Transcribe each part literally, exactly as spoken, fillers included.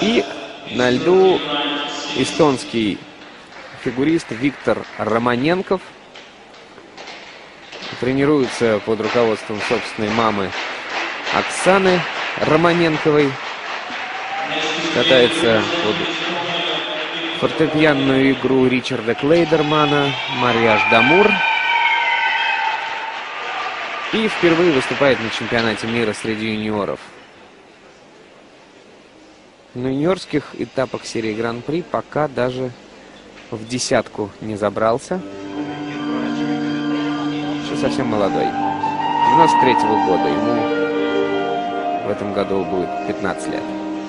И на льду эстонский фигурист Виктор Романенков. Тренируется под руководством собственной мамы Оксаны Романенковой. Катается под фортепианную игру Ричарда Клейдермана «Марьяж d'Amour». И впервые выступает на чемпионате мира среди юниоров. На юниорских этапах серии Гран-при пока даже в десятку не забрался. Еще совсем молодой. девяносто третьего года. Ему в этом году будет пятнадцать лет.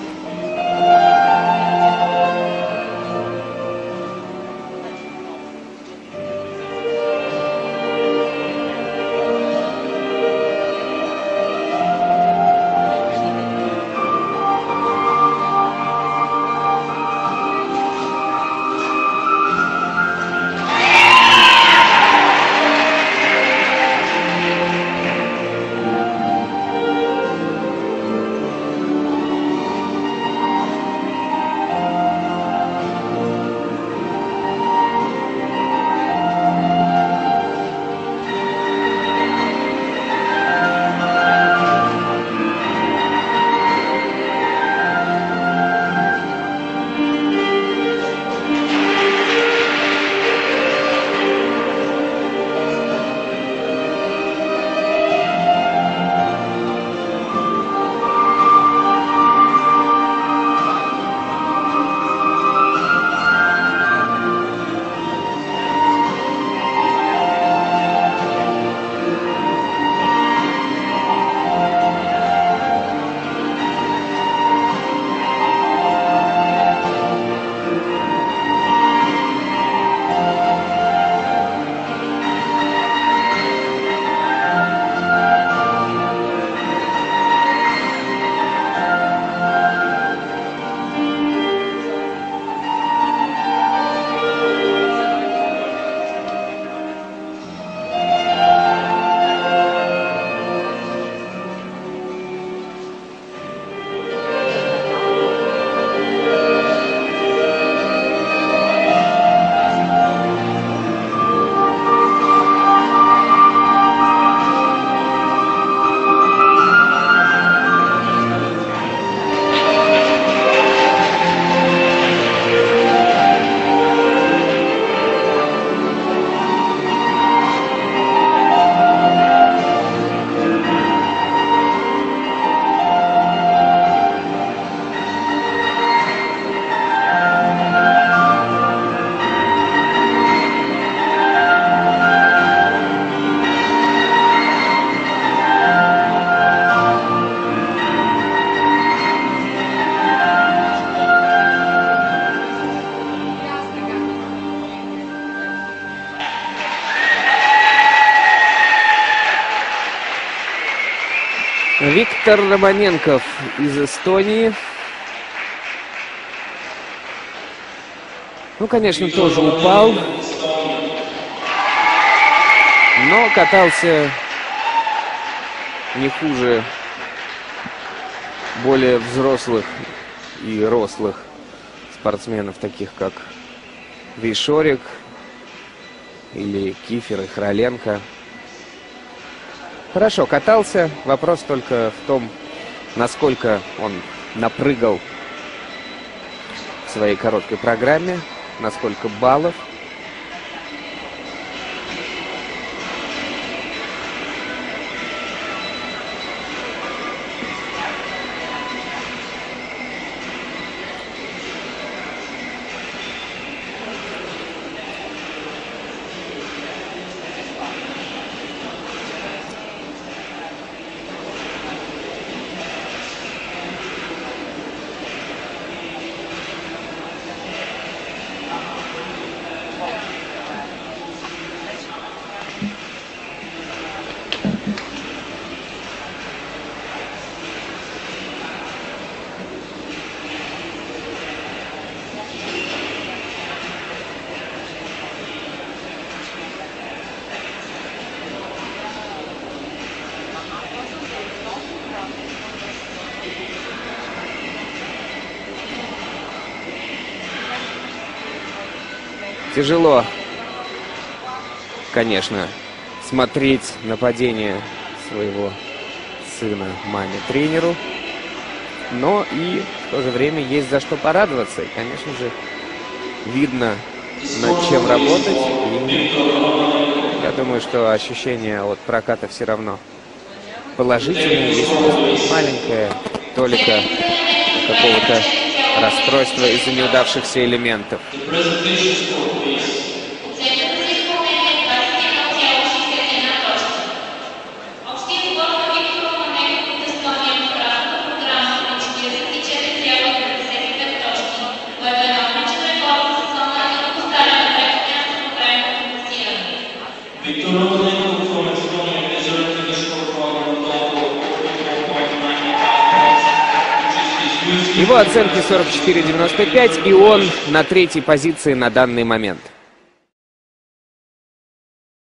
Виктор Романенков из Эстонии. Ну, конечно, тоже упал. Но катался не хуже более взрослых и рослых спортсменов, таких как Вишорик или Кифер и Хроленко. Хорошо катался. Вопрос только в том, насколько он напрыгал в своей короткой программе, насколько баллов. Тяжело, конечно, смотреть нападение своего сына маме-тренеру, но и в то же время есть за что порадоваться. И, конечно же, видно, над чем работать. И я думаю, что ощущение от проката все равно положительное. Есть маленькая толика какого-то расстройства из-за неудавшихся элементов. Его оценки сорок четыре девяносто пять, и он на третьей позиции на данный момент.